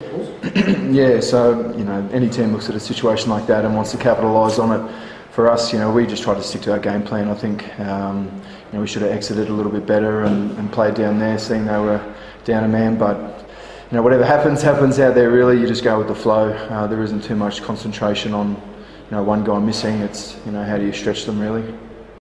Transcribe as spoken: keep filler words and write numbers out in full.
Yeah, so, you know, any team looks at a situation like that and wants to capitalise on it. For us, you know, we just try to stick to our game plan. I think, um, you know, we should have exited a little bit better and, and played down there, seeing they were down a man. But, you know, whatever happens, happens out there, really. You just go with the flow. Uh, there isn't too much concentration on, you know, one guy missing. It's, you know, how do you stretch them, really?